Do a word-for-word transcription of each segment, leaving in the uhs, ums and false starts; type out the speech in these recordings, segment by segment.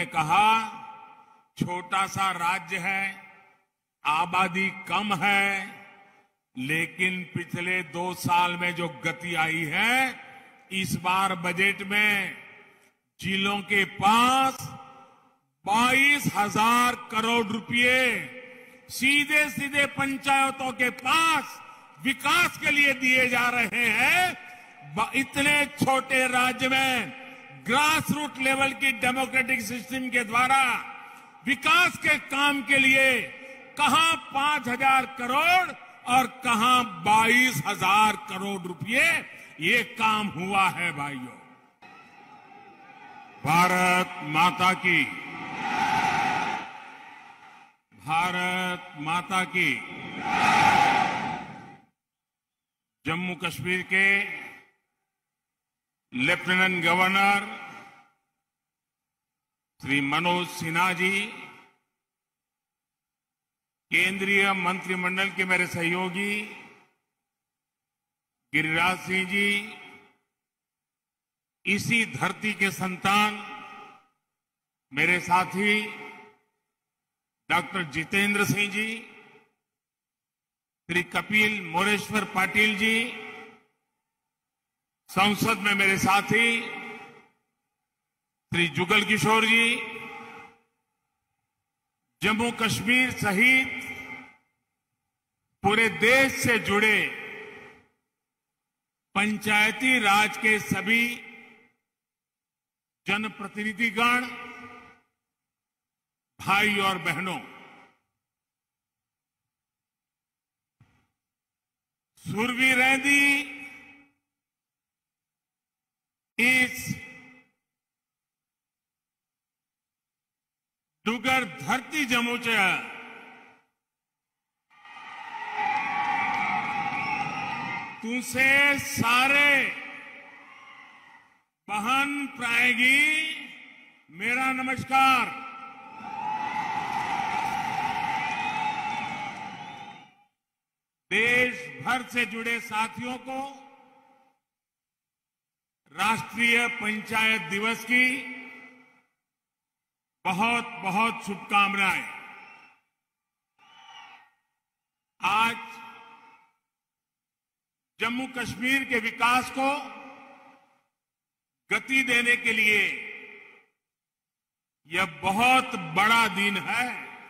ने कहा छोटा सा राज्य है, आबादी कम है, लेकिन पिछले दो साल में जो गति आई है, इस बार बजट में जिलों के पास बाईस हजार करोड़ रुपए सीधे सीधे पंचायतों के पास विकास के लिए दिए जा रहे हैं। इतने छोटे राज्य में ग्रास रूट लेवल की डेमोक्रेटिक सिस्टम के द्वारा विकास के काम के लिए कहां पांच हजार करोड़ और कहां बाईस हजार करोड़ रुपए ये काम हुआ है। भाइयों, भारत माता की, भारत माता की। जम्मू कश्मीर के लेफ्टिनेंट गवर्नर श्री मनोज सिन्हा जी, केंद्रीय मंत्रिमंडल के मेरे सहयोगी गिरिराज सिंह जी, इसी धरती के संतान मेरे साथी डॉक्टर जितेंद्र सिंह जी, श्री कपिल मोरेश्वर पाटिल जी, संसद में मेरे साथी श्री जुगल किशोर जी, जम्मू कश्मीर सहित पूरे देश से जुड़े पंचायती राज के सभी जनप्रतिनिधिगण, भाई और बहनों, सुरवीर रैंदी इस डुगर धरती जम्मू च तुसे सारे बहन प्राएगी मेरा नमस्कार। देश भर से जुड़े साथियों को राष्ट्रीय पंचायत दिवस की बहुत बहुत शुभकामनाएं। आज जम्मू कश्मीर के विकास को गति देने के लिए यह बहुत बड़ा दिन है।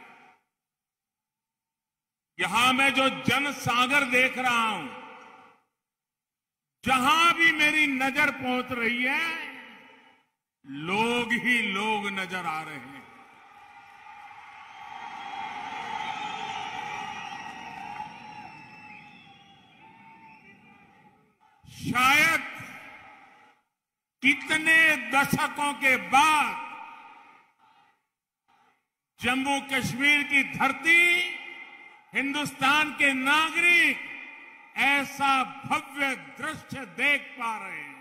यहां मैं जो जनसागर देख रहा हूं, जहां भी मेरी नजर पहुंच रही है, लोग ही लोग नजर आ रहे हैं। शायद कितने दशकों के बाद जम्मू कश्मीर की धरती, हिंदुस्तान के नागरिक ऐसा भव्य दृश्य देख पा रहे हैं।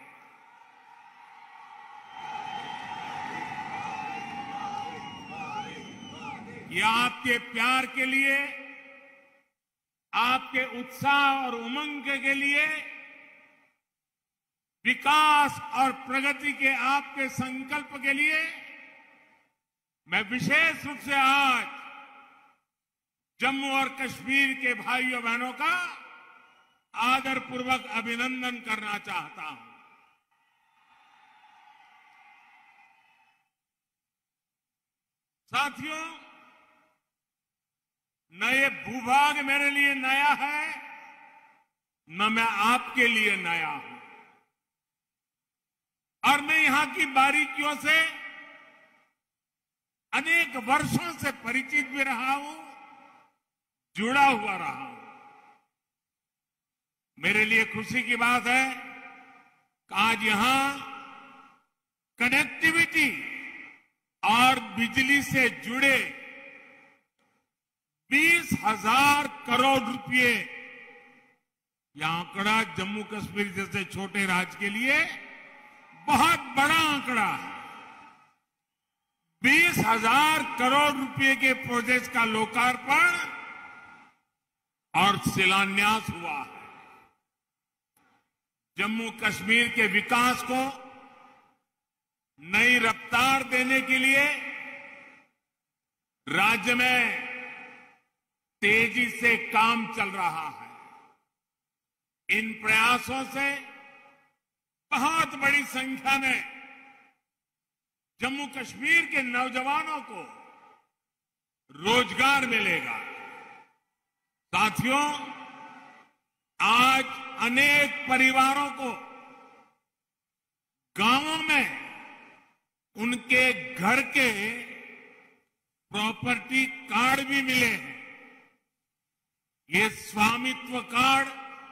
यह आपके प्यार के लिए, आपके उत्साह और उमंग के लिए, विकास और प्रगति के आपके संकल्प के लिए मैं विशेष रूप से आज जम्मू और कश्मीर के भाइयों बहनों का आदरपूर्वक अभिनंदन करना चाहता हूं। साथियों, न ये भूभाग मेरे लिए नया है, न मैं आपके लिए नया हूं, और मैं यहां की बारीकियों से अनेक वर्षों से परिचित भी रहा हूं, जुड़ा हुआ रहा हूं। मेरे लिए खुशी की बात है कि आज यहां कनेक्टिविटी और बिजली से जुड़े बीस हजार करोड़ रुपए, यह आंकड़ा जम्मू कश्मीर जैसे छोटे राज्य के लिए बहुत बड़ा आंकड़ा है। बीस हजार करोड़ रुपए के प्रोजेक्ट का लोकार्पण और शिलान्यास हुआ है। जम्मू कश्मीर के विकास को नई रफ्तार देने के लिए राज्य में तेजी से काम चल रहा है। इन प्रयासों से बहुत बड़ी संख्या में जम्मू कश्मीर के नौजवानों को रोजगार मिलेगा। साथियों, आज अनेक परिवारों को गांवों में उनके घर के प्रॉपर्टी कार्ड भी मिले हैं। ये स्वामित्व कार्ड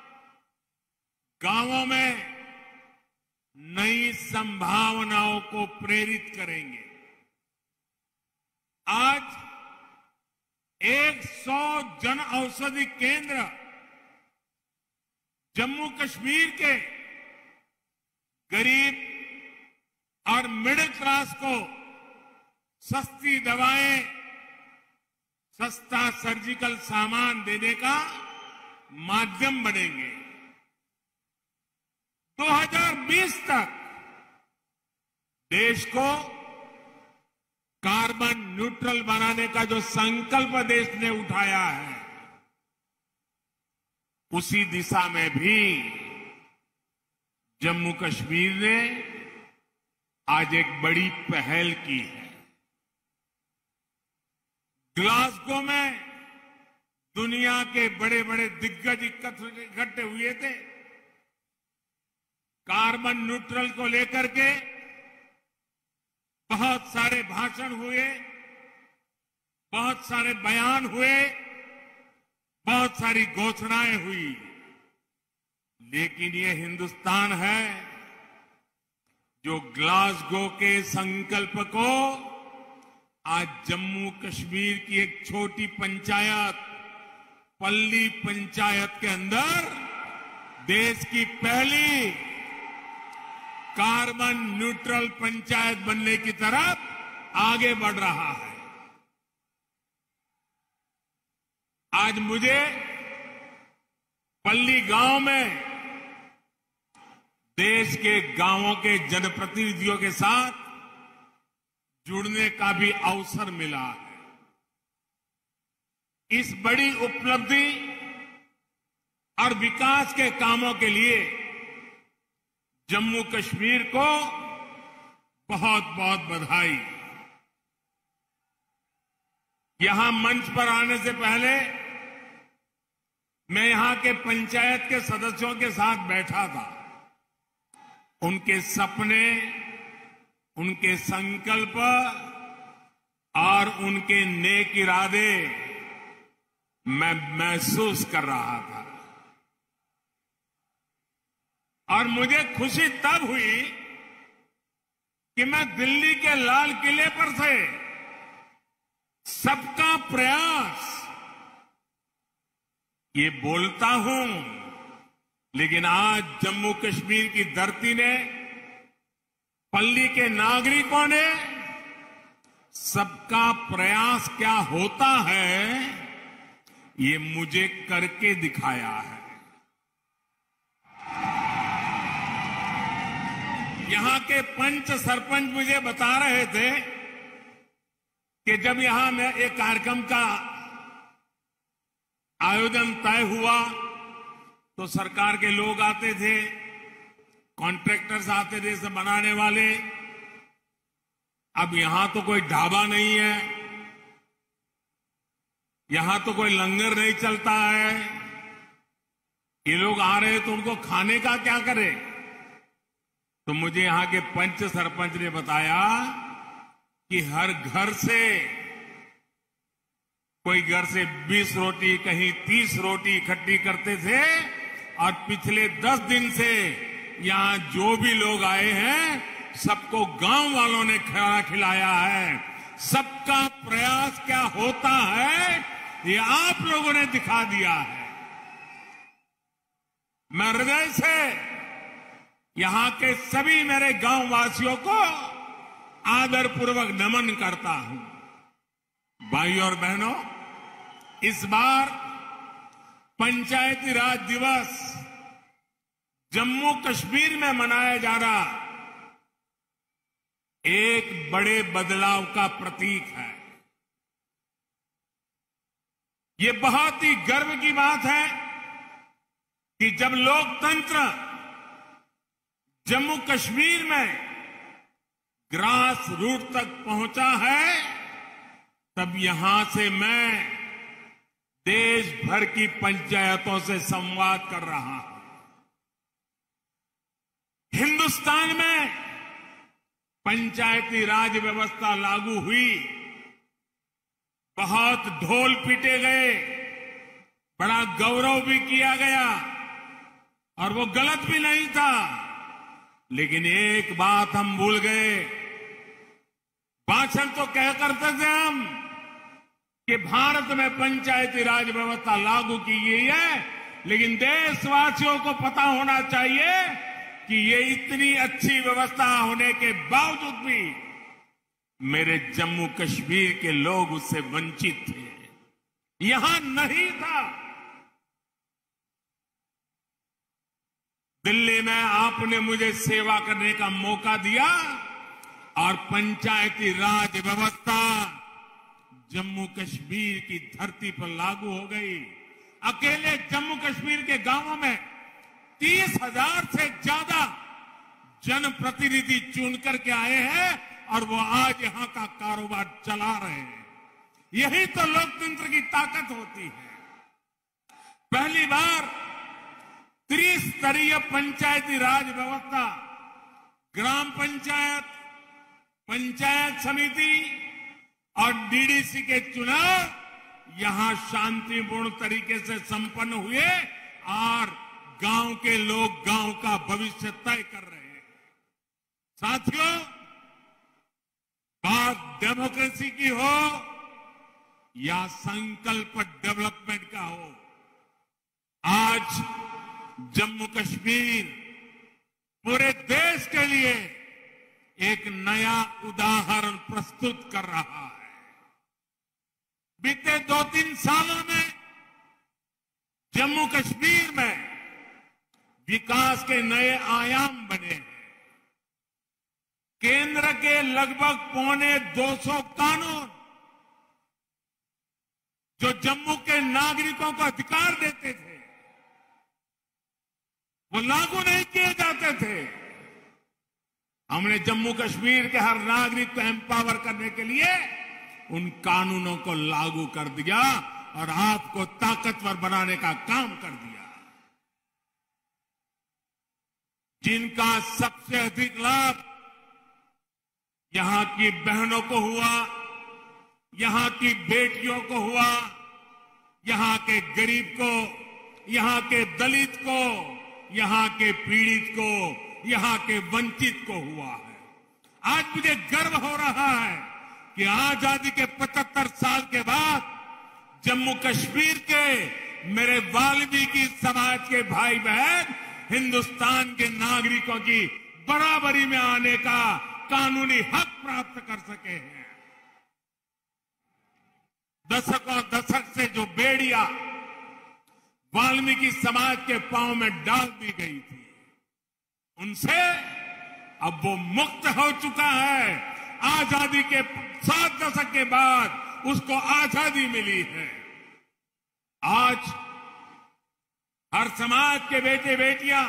गांवों में नई संभावनाओं को प्रेरित करेंगे। आज सौ जन औषधि केंद्र जम्मू कश्मीर के गरीब और मिडिल क्लास को सस्ती दवाएं, सस्ता सर्जिकल सामान देने का माध्यम बनेंगे। दो हज़ार बीस तक देश को कार्बन न्यूट्रल बनाने का जो संकल्प देश ने उठाया है, उसी दिशा में भी जम्मू कश्मीर ने आज एक बड़ी पहल की है। ग्लासगो में दुनिया के बड़े बड़े दिग्गज इकट्ठे हुए थे। कार्बन न्यूट्रल को लेकर के बहुत सारे भाषण हुए, बहुत सारे बयान हुए, बहुत सारी घोषणाएं हुई, लेकिन ये हिंदुस्तान है जो ग्लासगो के संकल्प को आज जम्मू कश्मीर की एक छोटी पंचायत, पल्ली पंचायत के अंदर देश की पहली कार्बन न्यूट्रल पंचायत बनने की तरफ आगे बढ़ रहा है। आज मुझे पल्ली गांव में देश के गांवों के जनप्रतिनिधियों के साथ जुड़ने का भी अवसर मिला है। इस बड़ी उपलब्धि और विकास के कामों के लिए जम्मू कश्मीर को बहुत बहुत बधाई। यहां मंच पर आने से पहले मैं यहां के पंचायत के सदस्यों के साथ बैठा था। उनके सपने, उनके संकल्प और उनके नेक इरादे मैं महसूस कर रहा था। और मुझे खुशी तब हुई कि मैं दिल्ली के लाल किले पर से सबका प्रयास ये बोलता हूं, लेकिन आज जम्मू कश्मीर की धरती ने, पल्ली के नागरिकों ने सबका प्रयास क्या होता है ये मुझे करके दिखाया है। यहां के पंच सरपंच मुझे बता रहे थे कि जब यहां में एक कार्यक्रम का आयोजन तय हुआ तो सरकार के लोग आते थे, कॉन्ट्रैक्टर्स आते थे, सब बनाने वाले। अब यहां तो कोई ढाबा नहीं है, यहां तो कोई लंगर नहीं चलता है। ये लोग आ रहे तो उनको खाने का क्या करे? तो मुझे यहां के पंच सरपंच ने बताया कि हर घर से, कोई घर से बीस रोटी, कहीं तीस रोटी इकट्ठी करते थे, और पिछले दस दिन से यहां जो भी लोग आए हैं सबको गांव वालों ने खाना खिलाया है। सबका प्रयास क्या होता है ये आप लोगों ने दिखा दिया है। मैं हृदय से यहां के सभी मेरे गांव वासियों को आदरपूर्वक नमन करता हूं। भाइयों और बहनों, इस बार पंचायती राज दिवस जम्मू कश्मीर में मनाया जा रहा एक बड़े बदलाव का प्रतीक है। ये बहुत ही गर्व की बात है कि जब लोकतंत्र जम्मू कश्मीर में ग्रास रूट तक पहुंचा है, तब यहां से मैं देश भर की पंचायतों से संवाद कर रहा हूं। हिंदुस्तान में पंचायती राज व्यवस्था लागू हुई, बहुत ढोल पीटे गए, बड़ा गौरव भी किया गया और वो गलत भी नहीं था। लेकिन एक बात हम भूल गए, भाषण तो कह करते थे हम कि भारत में पंचायती राज व्यवस्था लागू की गई है, लेकिन देशवासियों को पता होना चाहिए कि ये इतनी अच्छी व्यवस्था होने के बावजूद भी मेरे जम्मू कश्मीर के लोग उससे वंचित थे, यहां नहीं था। दिल्ली में आपने मुझे सेवा करने का मौका दिया और पंचायती राज व्यवस्था जम्मू कश्मीर की धरती पर लागू हो गई। अकेले जम्मू कश्मीर के गांवों में तीस हजार से ज्यादा जनप्रतिनिधि चुन करके आए हैं और वो आज यहां का कारोबार चला रहे हैं। यही तो लोकतंत्र की ताकत होती है। पहली बार त्रिस्तरीय पंचायती राज व्यवस्था, ग्राम पंचायत, पंचायत समिति और डीडीसी के चुनाव यहां शांतिपूर्ण तरीके से संपन्न हुए और गांव के लोग गांव का भविष्य तय कर रहे हैं। साथियों, बात डेमोक्रेसी की हो या संकल्प डेवलपमेंट का हो, आज जम्मू कश्मीर पूरे देश के लिए एक नया उदाहरण प्रस्तुत कर रहा है। बीते दो तीन सालों में जम्मू कश्मीर में विकास के नए आयाम बने हैं। केंद्र के लगभग पौने दो सौ कानून जो जम्मू के नागरिकों को अधिकार देते थे, वो लागू नहीं किए जाते थे। हमने जम्मू कश्मीर के हर नागरिक को एम्पावर करने के लिए उन कानूनों को लागू कर दिया और आपको ताकतवर बनाने का काम कर दिया। जिनका सबसे अधिक लाभ यहां की बहनों को हुआ, यहां की बेटियों को हुआ, यहां के गरीब को, यहां के दलित को, यहां के पीड़ित को, यहां के वंचित को हुआ है। आज मुझे गर्व हो रहा है कि आजादी के पचहत्तर साल के बाद जम्मू कश्मीर के मेरे वाल्मीकि समाज के भाई बहन हिंदुस्तान के नागरिकों की बराबरी में आने का कानूनी हक प्राप्त कर सके हैं। दशकों दशक से जो बेड़िया वाल्मीकि समाज के पांव में डाल दी गई थी, उनसे अब वो मुक्त हो चुका है। आजादी के सात दशक के बाद उसको आजादी मिली है। आज हर समाज के बेटे बेटियां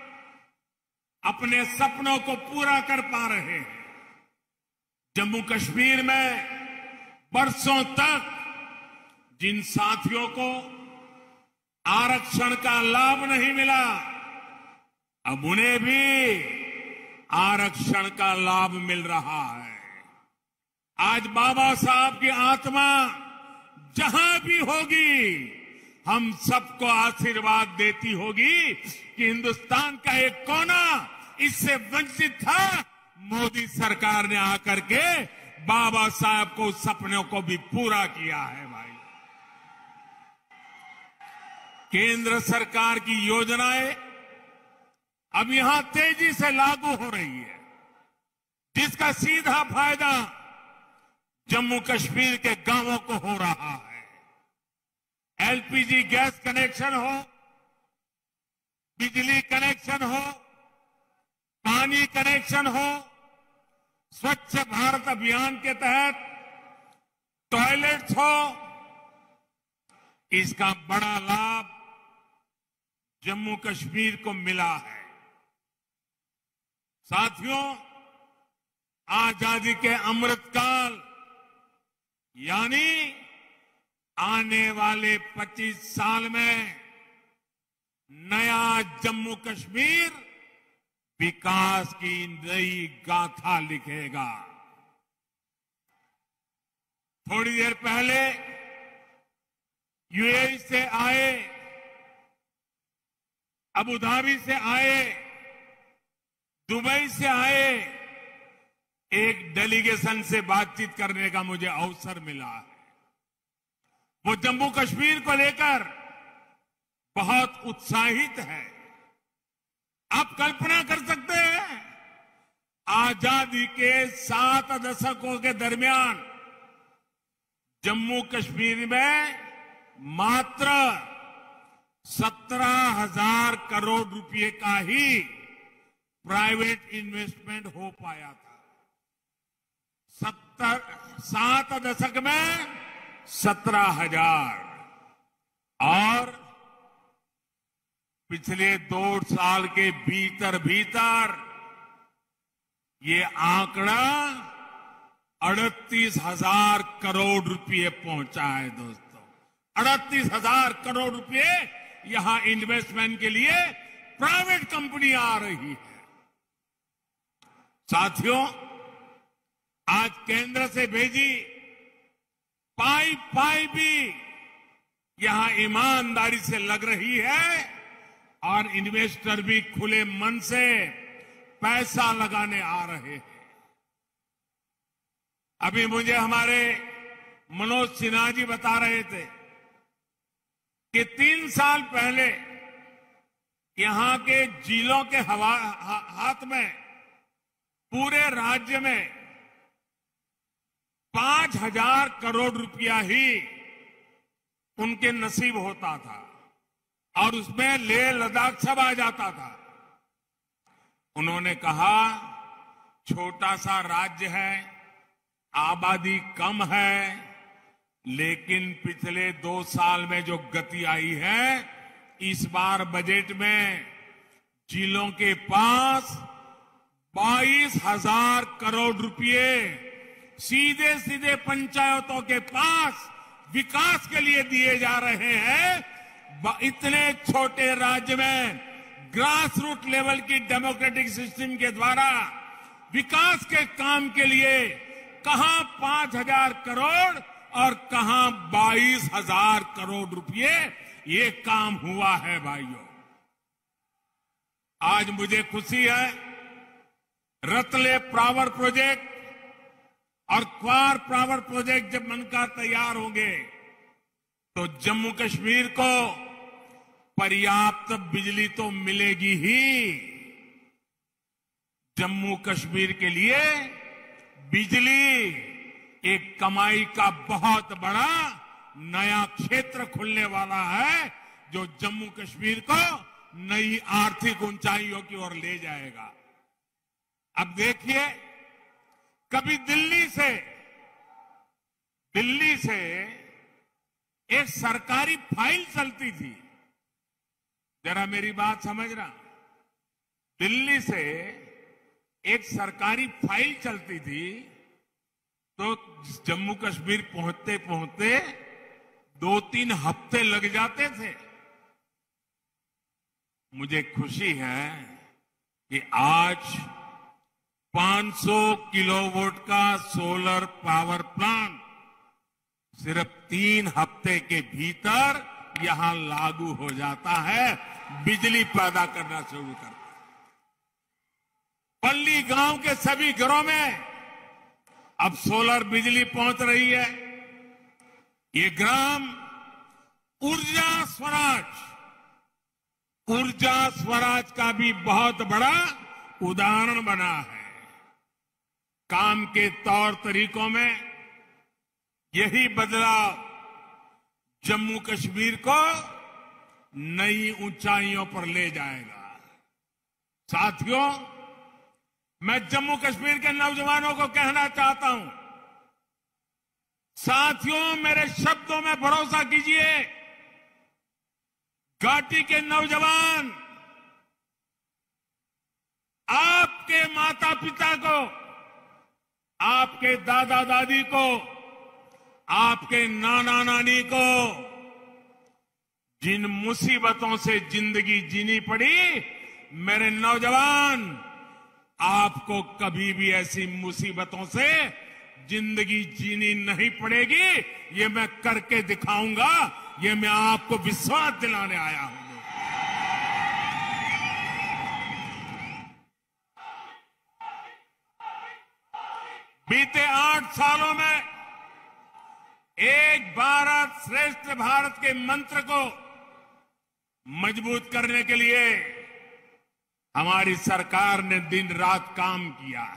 अपने सपनों को पूरा कर पा रहे हैं। जम्मू कश्मीर में बरसों तक जिन साथियों को आरक्षण का लाभ नहीं मिला, अब उन्हें भी आरक्षण का लाभ मिल रहा है। आज बाबा साहब की आत्मा जहां भी होगी, हम सबको आशीर्वाद देती होगी कि हिंदुस्तान का एक कोना इससे वंचित था। मोदी सरकार ने आकर के बाबा साहब को सपनों को भी पूरा किया है। भाई, केंद्र सरकार की योजनाएं अब यहां तेजी से लागू हो रही है, जिसका सीधा फायदा जम्मू कश्मीर के गांवों को हो रहा है। एलपीजी गैस कनेक्शन हो, बिजली कनेक्शन हो, पानी कनेक्शन हो, स्वच्छ भारत अभियान के तहत टॉयलेट्स हो, इसका बड़ा लाभ जम्मू कश्मीर को मिला है। साथियों, आजादी के अमृतकाल यानी आने वाले पच्चीस साल में नया जम्मू कश्मीर विकास की नई गाथा लिखेगा। थोड़ी देर पहले यूएई से आए, अबू धाबी से आए, दुबई से आए एक डेलीगेशन से बातचीत करने का मुझे अवसर मिला है। वो जम्मू कश्मीर को लेकर बहुत उत्साहित है। आप कल्पना कर सकते हैं, आजादी के सात दशकों के दरमियान जम्मू कश्मीर में मात्र सत्रह हजार करोड़ रुपए का ही प्राइवेट इन्वेस्टमेंट हो पाया था। सत्तर सात दशक में सत्रह हजार और पिछले दो साल के भीतर भीतर ये आंकड़ा अड़तीस हजार करोड़ रुपए पहुंचा है। दोस्तों, अड़तीस हजार करोड़ रुपए यहां इन्वेस्टमेंट के लिए प्राइवेट कंपनी आ रही है। साथियों, आज केंद्र से भेजी पाइप पाइप भी यहां ईमानदारी से लग रही है और इन्वेस्टर भी खुले मन से पैसा लगाने आ रहे हैं। अभी मुझे हमारे मनोज सिन्हा जी बता रहे थे कि तीन साल पहले यहां के जिलों के हवा हा, हाथ में पूरे राज्य में पांच हजार करोड़ रुपया ही उनके नसीब होता था और उसमें लेह लद्दाख सब आ जाता था। उन्होंने कहा, छोटा सा राज्य है, आबादी कम है, लेकिन पिछले दो साल में जो गति आई है, इस बार बजट में जिलों के पास बाईस हजार करोड़ रुपए सीधे सीधे पंचायतों के पास विकास के लिए दिए जा रहे हैं। इतने छोटे राज्य में ग्रास रूट लेवल की डेमोक्रेटिक सिस्टम के द्वारा विकास के काम के लिए कहां पांच हजार करोड़ और कहां बाईस हजार करोड़ रुपए ये काम हुआ है। भाइयों, आज मुझे खुशी है, रतले पावर प्रोजेक्ट और क्वार पावर प्रोजेक्ट जब बनकर तैयार होंगे तो जम्मू कश्मीर को पर्याप्त बिजली तो मिलेगी ही। जम्मू कश्मीर के लिए बिजली एक कमाई का बहुत बड़ा नया क्षेत्र खुलने वाला है, जो जम्मू कश्मीर को नई आर्थिक ऊंचाइयों की ओर ले जाएगा। अब देखिए, कभी दिल्ली से दिल्ली से एक सरकारी फाइल चलती थी, जरा मेरी बात समझना, दिल्ली से एक सरकारी फाइल चलती थी तो जम्मू कश्मीर पहुंचते पहुंचते दो तीन हफ्ते लग जाते थे। मुझे खुशी है कि आज पांच सौ किलोवाट का सोलर पावर प्लांट सिर्फ तीन हफ्ते के भीतर यहां लागू हो जाता है, बिजली पैदा करना शुरू करता है। पल्ली गांव के सभी घरों में अब सोलर बिजली पहुंच रही है। ये ग्राम ऊर्जा स्वराज, ऊर्जा स्वराज का भी बहुत बड़ा उदाहरण बना है। काम के तौर तरीकों में यही बदलाव जम्मू कश्मीर को नई ऊंचाइयों पर ले जाएगा। साथियों, मैं जम्मू कश्मीर के नौजवानों को कहना चाहता हूं, साथियों मेरे शब्दों में भरोसा कीजिए, घाटी के नौजवान आपके माता पिता को, आपके दादा दादी को, आपके नाना नानी को जिन मुसीबतों से जिंदगी जीनी पड़ी, मेरे नौजवान, आपको कभी भी ऐसी मुसीबतों से जिंदगी जीनी नहीं पड़ेगी। ये मैं करके दिखाऊंगा। ये मैं आपको विश्वास दिलाने आया हूं। बीते आठ सालों में एक भारत श्रेष्ठ भारत के मंत्र को मजबूत करने के लिए हमारी सरकार ने दिन रात काम किया है।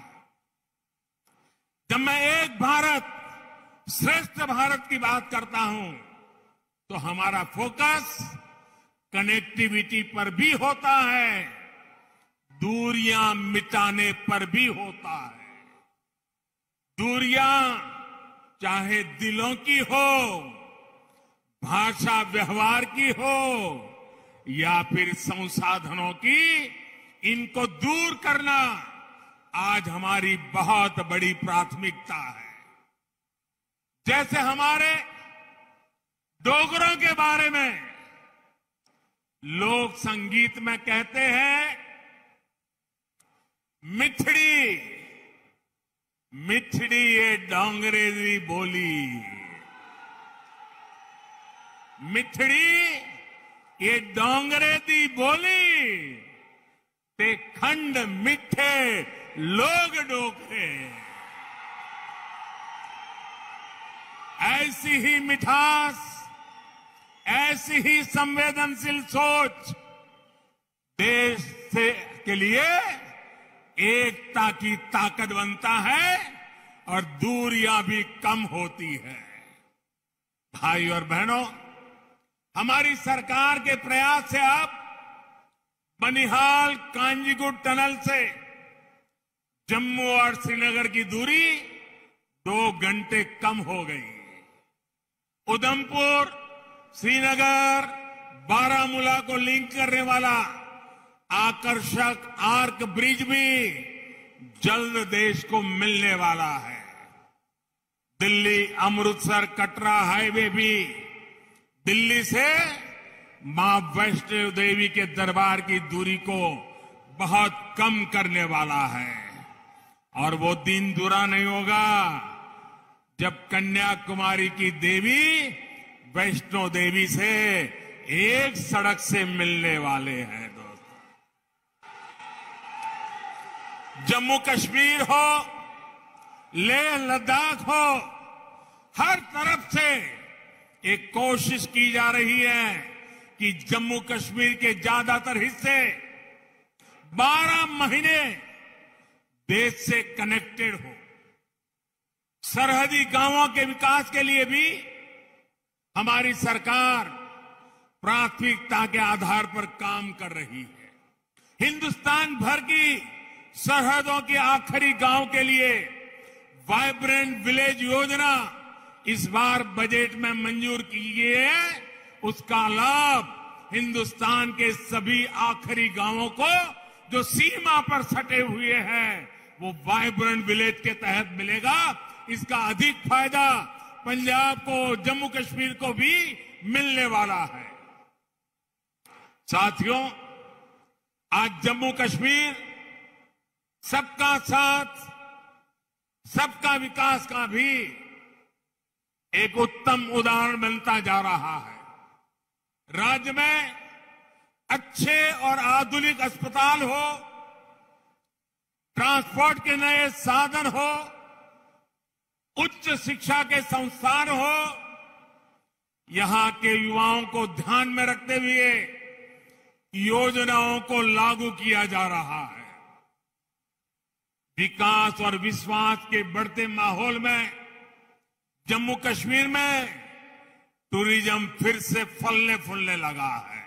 जब मैं एक भारत श्रेष्ठ भारत की बात करता हूं तो हमारा फोकस कनेक्टिविटी पर भी होता है, दूरियां मिटाने पर भी होता है। दूरियां चाहे दिलों की हो, भाषा व्यवहार की हो या फिर संसाधनों की, इनको दूर करना आज हमारी बहुत बड़ी प्राथमिकता है। जैसे हमारे डोगरों के बारे में लोक संगीत में कहते हैं, मिठड़ी मिठड़ी ये डोंगरे दी बोली, मिठड़ी ये डोंगरे दी बोली, ते खंड मिठे लोग डोगरे। ऐसी ही मिठास, ऐसी ही संवेदनशील सोच देश से के लिए एकता की ताकत बनता है और दूरियां भी कम होती है। भाई और बहनों, हमारी सरकार के प्रयास से अब बनिहाल कांजीगुट टनल से जम्मू और श्रीनगर की दूरी दो घंटे कम हो गई। उधमपुर, श्रीनगर, बारामूला को लिंक करने वाला आकर्षक आर्क ब्रिज भी जल्द देश को मिलने वाला है। दिल्ली अमृतसर कटरा हाईवे भी दिल्ली से मां वैष्णो देवी के दरबार की दूरी को बहुत कम करने वाला है। और वो दिन दूरा नहीं होगा जब कन्याकुमारी की देवी वैष्णो देवी से एक सड़क से मिलने वाले हैं। दोस्तों, जम्मू कश्मीर हो, लेह लद्दाख हो, हर तरफ से एक कोशिश की जा रही है कि जम्मू कश्मीर के ज्यादातर हिस्से बारह महीने देश से कनेक्टेड हो। सरहदी गांवों के विकास के लिए भी हमारी सरकार प्राथमिकता के आधार पर काम कर रही है। हिंदुस्तान भर की सरहदों के आखिरी गांव के लिए वाइब्रेंट विलेज योजना इस बार बजट में मंजूर की गई है। उसका लाभ हिंदुस्तान के सभी आखिरी गांवों को जो सीमा पर सटे हुए हैं वो वाइब्रेंट विलेज के तहत मिलेगा। इसका अधिक फायदा पंजाब को, जम्मू कश्मीर को भी मिलने वाला है। साथियों, आज जम्मू कश्मीर सबका साथ, सबका विकास का भी एक उत्तम उदाहरण बनता जा रहा है। राज्य में अच्छे और आधुनिक अस्पताल हो, ट्रांसपोर्ट के नए साधन हो, उच्च शिक्षा के संस्थान हो, यहां के युवाओं को ध्यान में रखते हुए योजनाओं को लागू किया जा रहा है। विकास और विश्वास के बढ़ते माहौल में जम्मू कश्मीर में टूरिज्म फिर से फलने फूलने लगा है।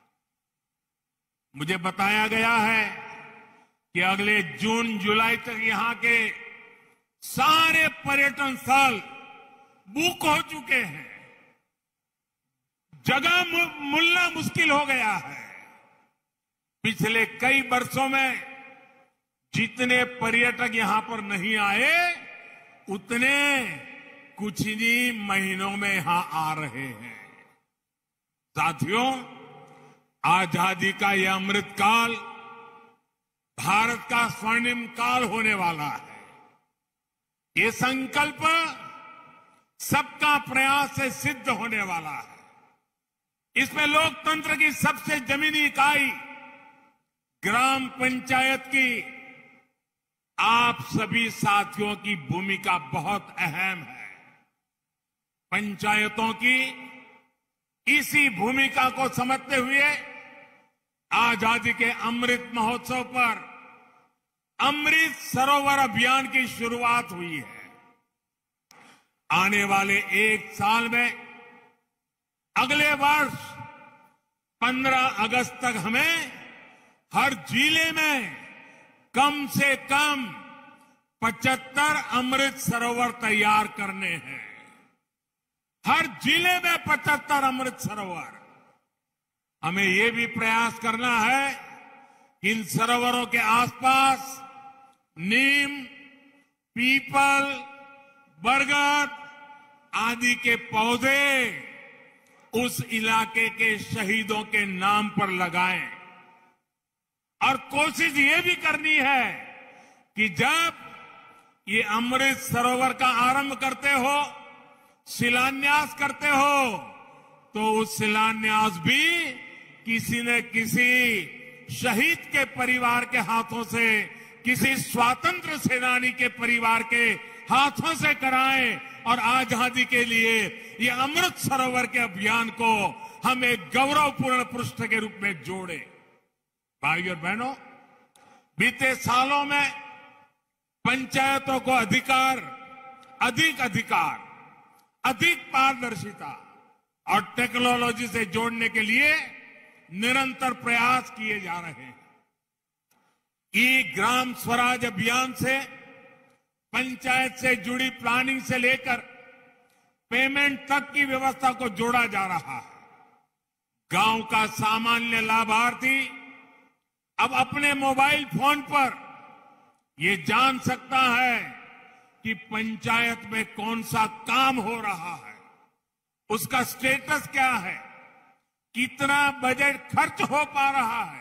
मुझे बताया गया है कि अगले जून जुलाई तक यहां के सारे पर्यटन स्थल बुक हो चुके हैं। जगह मिलना मुश्किल हो गया है। पिछले कई वर्षों में जितने पर्यटक यहां पर नहीं आए, उतने कुछ ही महीनों में यहां आ रहे हैं। साथियों, आजादी का यह अमृत काल भारत का स्वर्णिम काल होने वाला है। ये संकल्प सबका प्रयास से सिद्ध होने वाला है। इसमें लोकतंत्र की सबसे जमीनी इकाई ग्राम पंचायत की आप सभी साथियों की भूमिका बहुत अहम है। पंचायतों की इसी भूमिका को समझते हुए आजादी के अमृत महोत्सव पर अमृत सरोवर अभियान की शुरुआत हुई है। आने वाले एक साल में अगले वर्ष पंद्रह अगस्त तक हमें हर जिले में कम से कम पचहत्तर अमृत सरोवर तैयार करने हैं। हर जिले में पचहत्तर अमृत सरोवर। हमें ये भी प्रयास करना है कि इन सरोवरों के आसपास नीम, पीपल, बरगद आदि के पौधे उस इलाके के शहीदों के नाम पर लगाएं। और कोशिश ये भी करनी है कि जब ये अमृत सरोवर का आरंभ करते हो, शिलान्यास करते हो, तो उस शिलान्यास भी किसी न किसी शहीद के परिवार के हाथों से, किसी स्वतंत्र सेनानी के परिवार के हाथों से कराएं और आजादी के लिए ये अमृत सरोवर के अभियान को हम एक गौरवपूर्ण पृष्ठ के रूप में जोड़ें। भाइयों और बहनों, बीते सालों में पंचायतों को अधिकार, अधिक अधिकार, अधिक पारदर्शिता और टेक्नोलॉजी से जोड़ने के लिए निरंतर प्रयास किए जा रहे हैं। ई ग्राम स्वराज अभियान से पंचायत से जुड़ी प्लानिंग से लेकर पेमेंट तक की व्यवस्था को जोड़ा जा रहा है। गांव का सामान्य लाभार्थी अब अपने मोबाइल फोन पर ये जान सकता है कि पंचायत में कौन सा काम हो रहा है, उसका स्टेटस क्या है, कितना बजट खर्च हो पा रहा है।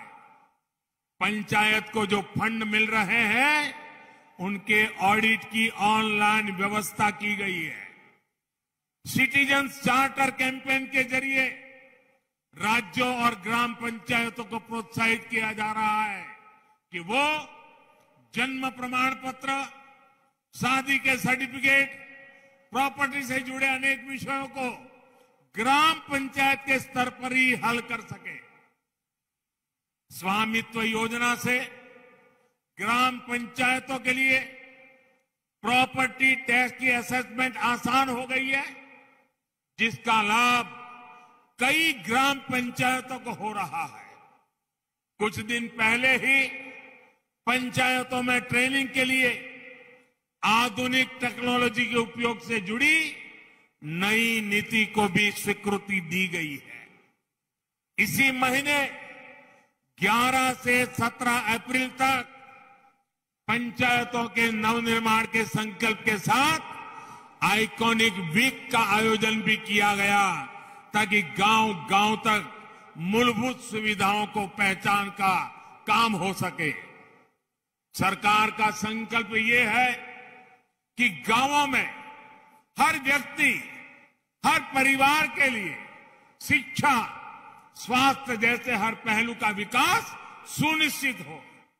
पंचायत को जो फंड मिल रहे हैं, उनके ऑडिट की ऑनलाइन व्यवस्था की गई है। सिटीजन चार्टर कैंपेन के जरिए राज्यों और ग्राम पंचायतों को प्रोत्साहित किया जा रहा है कि वो जन्म प्रमाण पत्र, शादी के सर्टिफिकेट, प्रॉपर्टी से जुड़े अनेक विषयों को ग्राम पंचायत के स्तर पर ही हल कर सके। स्वामित्व योजना से ग्राम पंचायतों के लिए प्रॉपर्टी टैक्स की असेसमेंट आसान हो गई है, जिसका लाभ कई ग्राम पंचायतों को हो रहा है। कुछ दिन पहले ही पंचायतों में ट्रेनिंग के लिए आधुनिक टेक्नोलॉजी के उपयोग से जुड़ी नई नीति को भी स्वीकृति दी गई है। इसी महीने ग्यारह से सत्रह अप्रैल तक पंचायतों के नवनिर्माण के संकल्प के साथ आइकॉनिक वीक का आयोजन भी किया गया, ताकि गांव गांव तक मूलभूत सुविधाओं को पहचान का काम हो सके। सरकार का संकल्प ये है कि गांवों में हर व्यक्ति, हर परिवार के लिए शिक्षा, स्वास्थ्य जैसे हर पहलू का विकास सुनिश्चित हो।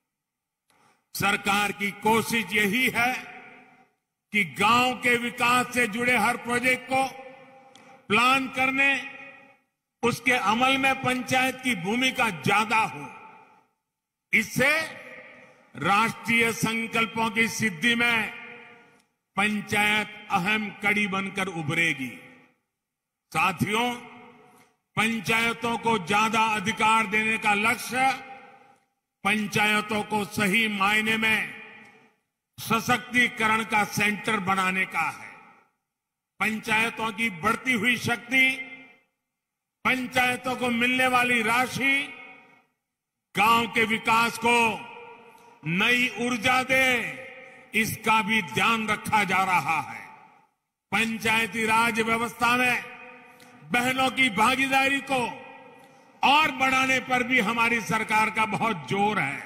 सरकार की कोशिश यही है कि गांव के विकास से जुड़े हर प्रोजेक्ट को प्लान करने, उसके अमल में पंचायत की भूमिका ज्यादा हो। इससे राष्ट्रीय संकल्पों की सिद्धि में पंचायत अहम कड़ी बनकर उभरेगी। साथियों, पंचायतों को ज्यादा अधिकार देने का लक्ष्य पंचायतों को सही मायने में सशक्तिकरण का सेंटर बनाने का है। पंचायतों की बढ़ती हुई शक्ति पंचायतों को मिलने वाली राशि गांव के विकास को नई ऊर्जा दे, इसका भी ध्यान रखा जा रहा है। पंचायती राज व्यवस्था में बहनों की भागीदारी को और बढ़ाने पर भी हमारी सरकार का बहुत जोर है।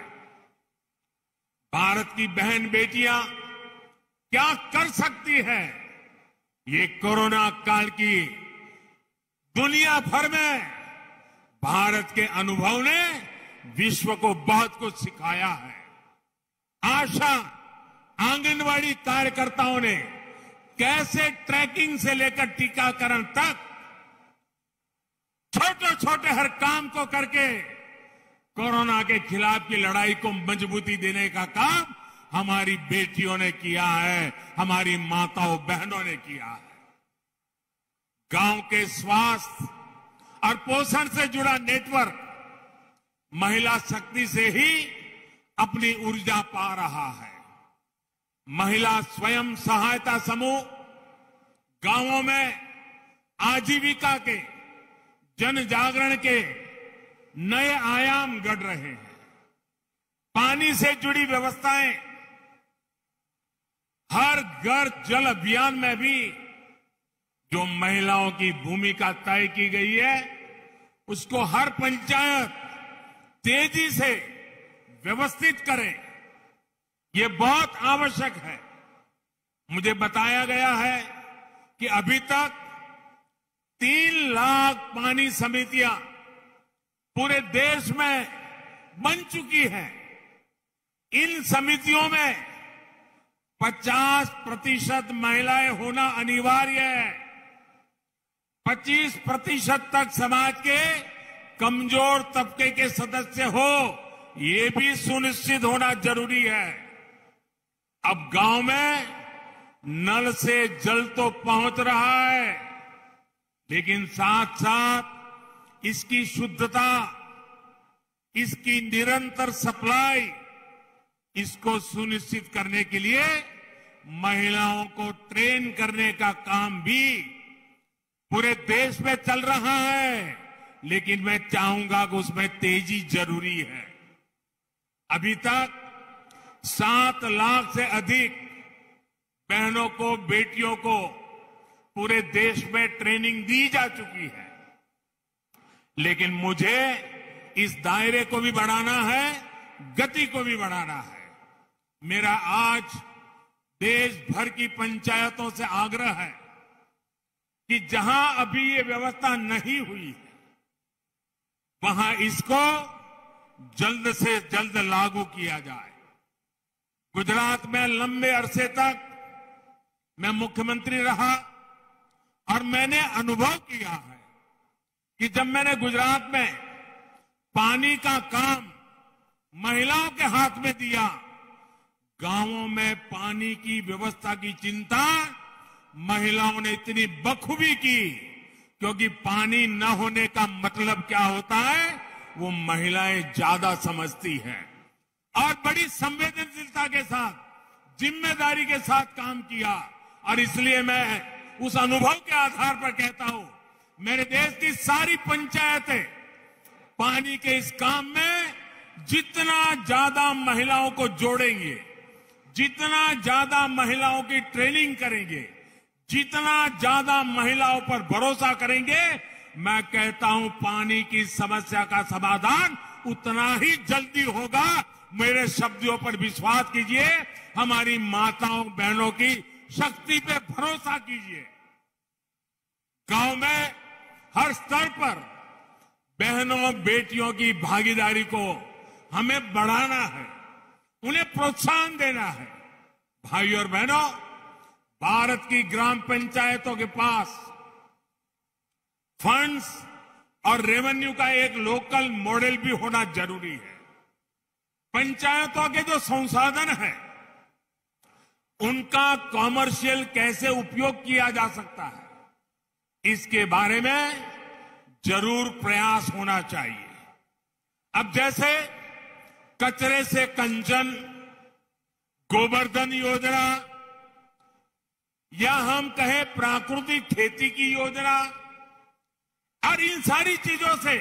भारत की बहन बेटियां क्या कर सकती है, ये कोरोना काल की दुनिया भर में भारत के अनुभव ने विश्व को बहुत कुछ सिखाया है। आशा आंगनवाड़ी कार्यकर्ताओं ने कैसे ट्रैकिंग से लेकर टीकाकरण तक छोटे छोटे हर काम को करके कोरोना के खिलाफ की लड़ाई को मजबूती देने का काम हमारी बेटियों ने किया है, हमारी माताओं बहनों ने किया है। गांव के स्वास्थ्य और पोषण से जुड़ा नेटवर्क महिला शक्ति से ही अपनी ऊर्जा पा रहा है। महिला स्वयं सहायता समूह गांवों में आजीविका के जन जागरण के नए आयाम गढ़ रहे हैं। पानी से जुड़ी व्यवस्थाएं, हर घर जल अभियान में भी जो महिलाओं की भूमिका तय की गई है, उसको हर पंचायत तेजी से व्यवस्थित करे, ये बहुत आवश्यक है। मुझे बताया गया है कि अभी तक तीन लाख पानी समितियां पूरे देश में बन चुकी हैं। इन समितियों में पचास प्रतिशत महिलाएं होना अनिवार्य है। पच्चीस प्रतिशत तक समाज के कमजोर तबके के सदस्य हो, ये भी सुनिश्चित होना जरूरी है। अब गांव में नल से जल तो पहुंच रहा है, लेकिन साथ साथ इसकी शुद्धता, इसकी निरंतर सप्लाई, इसको सुनिश्चित करने के लिए महिलाओं को ट्रेन करने का काम भी पूरे देश में चल रहा है। लेकिन मैं चाहूंगा कि उसमें तेजी जरूरी है। अभी तक सात लाख से अधिक बहनों को, बेटियों को पूरे देश में ट्रेनिंग दी जा चुकी है। लेकिन मुझे इस दायरे को भी बढ़ाना है, गति को भी बढ़ाना है। मेरा आज देश भर की पंचायतों से आग्रह है कि जहां अभी ये व्यवस्था नहीं हुई है, वहां इसको जल्द से जल्द लागू किया जाए। गुजरात में लंबे अरसे तक मैं मुख्यमंत्री रहा और मैंने अनुभव किया है कि जब मैंने गुजरात में पानी का काम महिलाओं के हाथ में दिया, गांवों में पानी की व्यवस्था की चिंता महिलाओं ने इतनी बखूबी की, क्योंकि पानी न होने का मतलब क्या होता है वो महिलाएं ज्यादा समझती हैं। और बड़ी संवेदनशीलता के साथ, जिम्मेदारी के साथ काम किया। और इसलिए मैं उस अनुभव के आधार पर कहता हूं, मेरे देश की सारी पंचायतें पानी के इस काम में जितना ज्यादा महिलाओं को जोड़ेंगे, जितना ज्यादा महिलाओं की ट्रेनिंग करेंगे, जितना ज्यादा महिलाओं पर भरोसा करेंगे, मैं कहता हूं पानी की समस्या का समाधान उतना ही जल्दी होगा। मेरे शब्दों पर विश्वास कीजिए, हमारी माताओं बहनों की शक्ति पे भरोसा कीजिए। गांव में हर स्तर पर बहनों बेटियों की भागीदारी को हमें बढ़ाना है, उन्हें प्रोत्साहन देना है। भाइयों और बहनों, भारत की ग्राम पंचायतों के पास फंड्स और रेवेन्यू का एक लोकल मॉडल भी होना जरूरी है। पंचायतों के जो संसाधन हैं, उनका कॉमर्शियल कैसे उपयोग किया जा सकता है, इसके बारे में जरूर प्रयास होना चाहिए। अब जैसे कचरे से कंचन, गोवर्धन योजना, या हम कहें प्राकृतिक खेती की योजना, और इन सारी चीजों से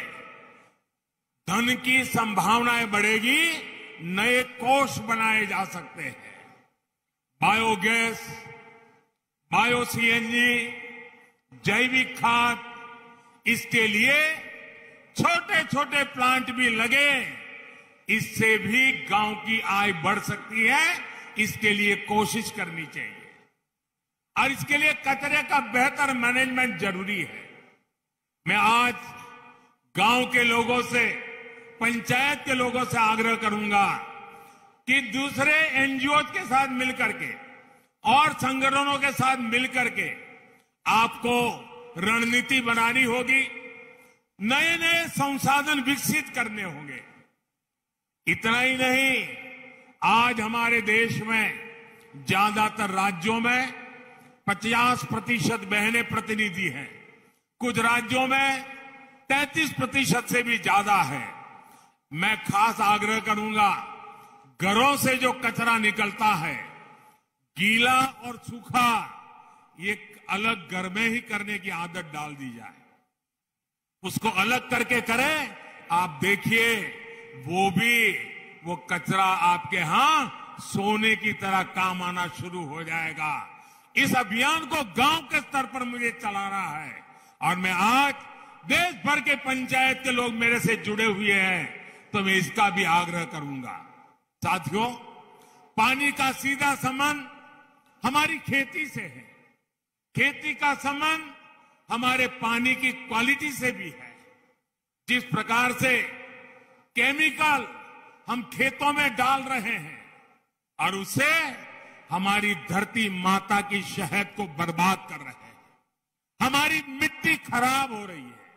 धन की संभावनाएं बढ़ेगी, नए कोष बनाए जा सकते हैं। बायोगैस, बायो सीएनजी, जैविक खाद, इसके लिए छोटे छोटे प्लांट भी लगे, इससे भी गांव की आय बढ़ सकती है। इसके लिए कोशिश करनी चाहिए और इसके लिए कचरे का बेहतर मैनेजमेंट जरूरी है। मैं आज गांव के लोगों से, पंचायत के लोगों से आग्रह करूंगा कि दूसरे एनजीओ के साथ मिलकर के और संगठनों के साथ मिलकर के आपको रणनीति बनानी होगी, नए नए संसाधन विकसित करने होंगे। इतना ही नहीं, आज हमारे देश में ज्यादातर राज्यों में पचास प्रतिशत बहनें प्रतिनिधि हैं, कुछ राज्यों में तैंतीस प्रतिशत से भी ज्यादा है। मैं खास आग्रह करूंगा, घरों से जो कचरा निकलता है, गीला और सूखा, ये अलग घर में ही करने की आदत डाल दी जाए। उसको अलग करके करें, आप देखिए वो भी, वो कचरा आपके यहां सोने की तरह काम आना शुरू हो जाएगा। इस अभियान को गांव के स्तर पर मुझे चलाना है और मैं आज देश भर के पंचायत के लोग मेरे से जुड़े हुए हैं, तो मैं इसका भी आग्रह करूंगा। साथियों, पानी का सीधा संबंध हमारी खेती से है, खेती का संबंध हमारे पानी की क्वालिटी से भी है। जिस प्रकार से केमिकल हम खेतों में डाल रहे हैं और उससे हमारी धरती माता की शहद को बर्बाद कर रहे हैं, हमारी मिट्टी खराब हो रही है।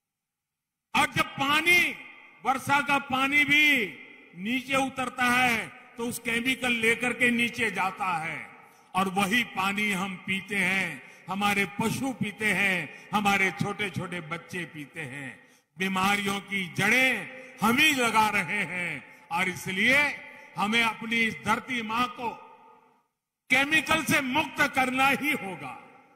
और जब पानी, वर्षा का पानी भी नीचे उतरता है तो उस केमिकल लेकर के नीचे जाता है और वही पानी हम पीते हैं, हमारे पशु पीते हैं, हमारे छोटे छोटे बच्चे पीते हैं। बीमारियों की जड़ें हम ही लगा रहे हैं और इसलिए हमें अपनी इस धरती मां को केमिकल से मुक्त करना ही होगा,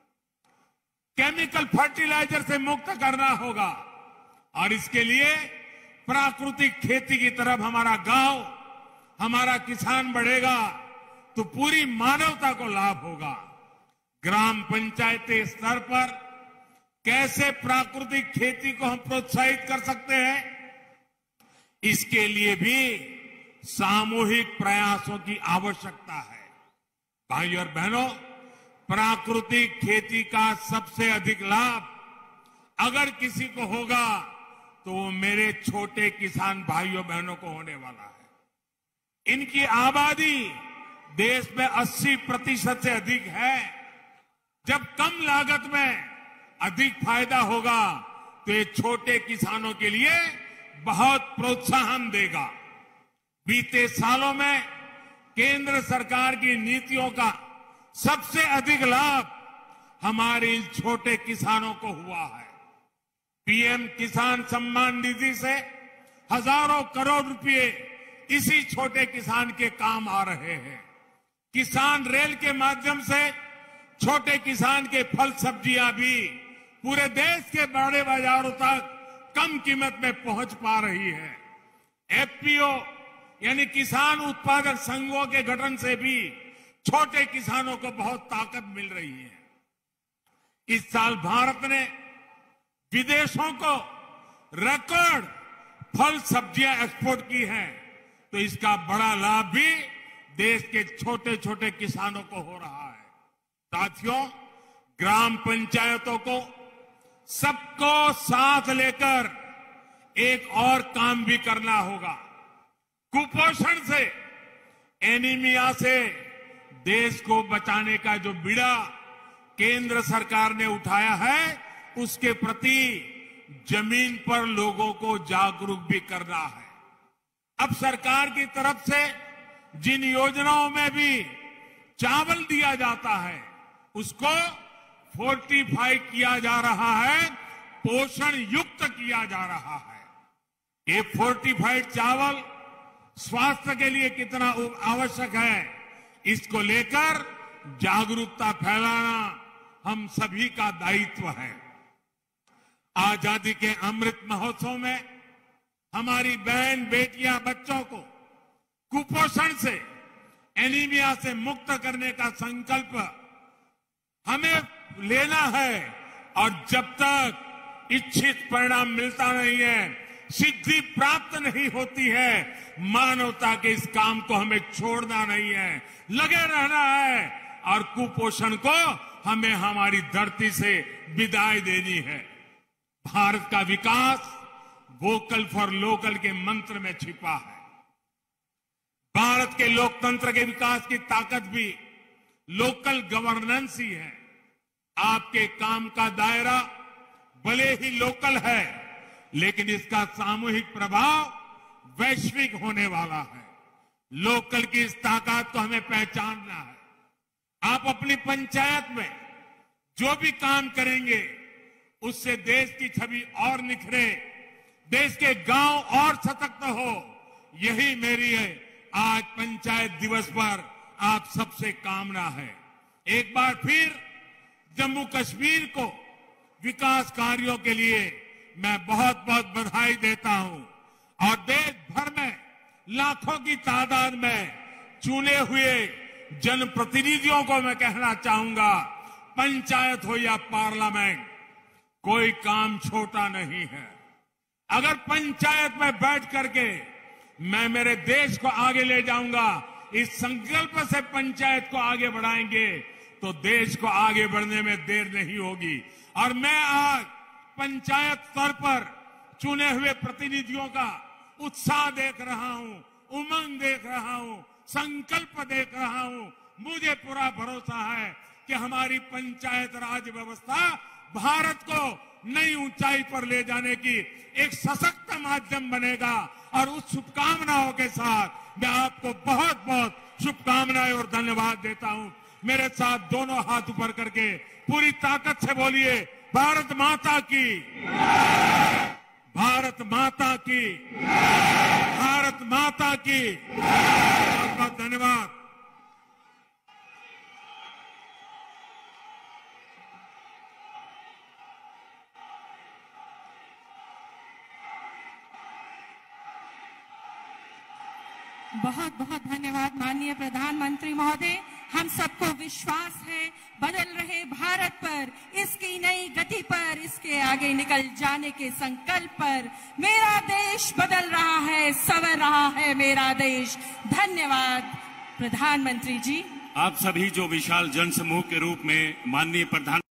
केमिकल फर्टिलाइजर से मुक्त करना होगा। और इसके लिए प्राकृतिक खेती की तरफ हमारा गांव, हमारा किसान बढ़ेगा तो पूरी मानवता को लाभ होगा। ग्राम पंचायती स्तर पर कैसे प्राकृतिक खेती को हम प्रोत्साहित कर सकते हैं, इसके लिए भी सामूहिक प्रयासों की आवश्यकता है। भाइयों और बहनों, प्राकृतिक खेती का सबसे अधिक लाभ अगर किसी को होगा तो वो मेरे छोटे किसान भाइयों बहनों को होने वाला है। इनकी आबादी देश में अस्सी प्रतिशत से अधिक है। जब कम लागत में अधिक फायदा होगा तो ये छोटे किसानों के लिए बहुत प्रोत्साहन देगा। बीते सालों में केंद्र सरकार की नीतियों का सबसे अधिक लाभ हमारे इन छोटे किसानों को हुआ है। पीएम किसान सम्मान निधि से हजारों करोड़ रुपए इसी छोटे किसान के काम आ रहे हैं। किसान रेल के माध्यम से छोटे किसान के फल सब्जियां भी पूरे देश के बड़े बाजारों तक कम कीमत में पहुंच पा रही है। एफपीओ यानी किसान उत्पादक संघों के गठन से भी छोटे किसानों को बहुत ताकत मिल रही है। इस साल भारत ने विदेशों को रिकॉर्ड फल सब्जियां एक्सपोर्ट की हैं, तो इसका बड़ा लाभ भी देश के छोटे छोटे किसानों को हो रहा है। साथियों, ग्राम पंचायतों को सबको साथ लेकर एक और काम भी करना होगा। कुपोषण से, एनीमिया से देश को बचाने का जो बीड़ा केंद्र सरकार ने उठाया है, उसके प्रति जमीन पर लोगों को जागरूक भी करना है। अब सरकार की तरफ से जिन योजनाओं में भी चावल दिया जाता है, उसको फोर्टिफाई किया जा रहा है, पोषण युक्त किया जा रहा है। ये फोर्टिफाइड चावल स्वास्थ्य के लिए कितना आवश्यक है, इसको लेकर जागरूकता फैलाना हम सभी का दायित्व है। आजादी के अमृत महोत्सव में हमारी बहन बेटियां बच्चों को कुपोषण से, एनीमिया से मुक्त करने का संकल्प हमें लेना है। और जब तक इच्छित परिणाम मिलता नहीं है, सिद्धि प्राप्त नहीं होती है, मानवता के इस काम को हमें छोड़ना नहीं है, लगे रहना है और कुपोषण को हमें हमारी धरती से विदाई देनी है। भारत का विकास वोकल फॉर लोकल के मंत्र में छिपा है। भारत के लोकतंत्र के विकास की ताकत भी लोकल गवर्नेंस ही है। आपके काम का दायरा भले ही लोकल है, लेकिन इसका सामूहिक प्रभाव वैश्विक होने वाला है। लोकल की इस ताकत को हमें पहचानना है। आप अपनी पंचायत में जो भी काम करेंगे, उससे देश की छवि और निखरे, देश के गांव और सशक्त हो। यही मेरी है आज पंचायत दिवस पर आप सबसे कामना है। एक बार फिर जम्मू कश्मीर को विकास कार्यों के लिए मैं बहुत बहुत बधाई देता हूं और देश भर में लाखों की तादाद में चुने हुए जनप्रतिनिधियों को मैं कहना चाहूंगा, पंचायत हो या पार्लियामेंट, कोई काम छोटा नहीं है। अगर पंचायत में बैठ करके मैं मेरे देश को आगे ले जाऊंगा, इस संकल्प से पंचायत को आगे बढ़ाएंगे, तो देश को आगे बढ़ने में देर नहीं होगी। और मैं आज पंचायत स्तर पर चुने हुए प्रतिनिधियों का उत्साह देख रहा हूं, उमंग देख रहा हूं, संकल्प देख रहा हूं। मुझे पूरा भरोसा है कि हमारी पंचायत राज व्यवस्था भारत को नई ऊंचाई पर ले जाने की एक सशक्त माध्यम बनेगा। और उस शुभकामनाओं के साथ मैं आपको बहुत बहुत शुभकामनाएं और धन्यवाद देता हूं। मेरे साथ दोनों हाथ ऊपर करके पूरी ताकत से बोलिए, भारत माता की, भारत माता की, भारत माता की। बहुत बहुत धन्यवाद। बहुत बहुत धन्यवाद माननीय प्रधानमंत्री महोदय। हम सबको विश्वास है बदल रहे भारत पर, इसकी नई गति पर, इसके आगे निकल जाने के संकल्प पर। मेरा देश बदल रहा है, संवर रहा है मेरा देश। धन्यवाद प्रधानमंत्री जी। आप सभी जो विशाल जनसमूह के रूप में माननीय प्रधान